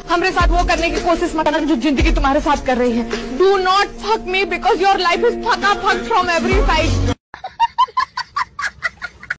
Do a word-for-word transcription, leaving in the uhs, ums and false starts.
हमारे साथ वो करने की कोशिश मत करना जो जिंदगी तुम्हारे साथ कर रही है। Do not fuck me because your life is fucked fuck from every side.